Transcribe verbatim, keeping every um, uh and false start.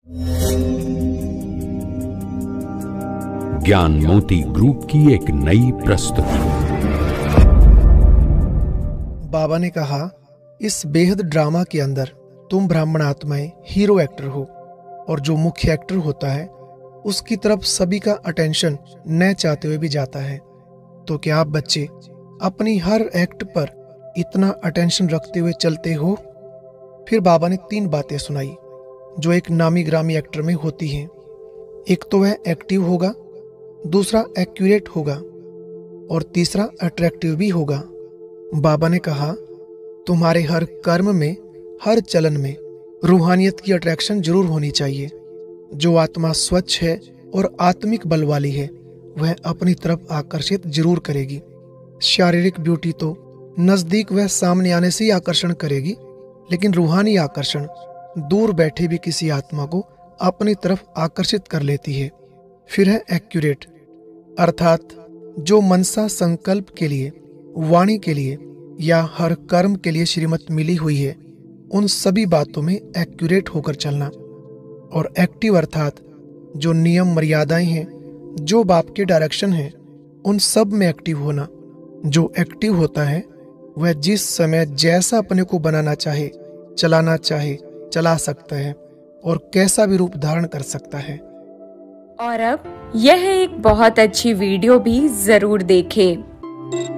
ज्ञान मोती ग्रुप की एक नई प्रस्तुति। बाबा ने कहा, इस बेहद ड्रामा के अंदर तुम ब्राह्मण आत्माएं हीरो एक्टर हो और जो मुख्य एक्टर होता है उसकी तरफ सभी का अटेंशन न चाहते हुए भी जाता है। तो क्या आप बच्चे अपनी हर एक्ट पर इतना अटेंशन रखते हुए चलते हो? फिर बाबा ने तीन बातें सुनाई जो एक नामी ग्रामी एक्टर में होती हैं। एक तो वह एक्टिव होगा, दूसरा एक्यूरेट होगा और तीसरा अट्रैक्टिव भी होगा। बाबा ने कहा, तुम्हारे हर कर्म में, हर चलन में रूहानियत की अट्रैक्शन जरूर होनी चाहिए। जो आत्मा स्वच्छ है और आत्मिक बल वाली है वह अपनी तरफ आकर्षित जरूर करेगी। शारीरिक ब्यूटी तो नजदीक वह सामने आने से ही आकर्षण करेगी, लेकिन रूहानी आकर्षण दूर बैठे भी किसी आत्मा को अपनी तरफ आकर्षित कर लेती है। फिर है एक्यूरेट, अर्थात जो मनसा संकल्प के लिए, वाणी के लिए या हर कर्म के लिए श्रीमत मिली हुई है उन सभी बातों में एक्यूरेट होकर चलना। और एक्टिव अर्थात जो नियम मर्यादाएं हैं, जो बाप के डायरेक्शन हैं, उन सब में एक्टिव होना। जो एक्टिव होता है वह जिस समय जैसा अपने को बनाना चाहे, चलाना चाहे, चला सकता है और कैसा भी रूप धारण कर सकता है। और अब यह एक बहुत अच्छी वीडियो भी जरूर देखें।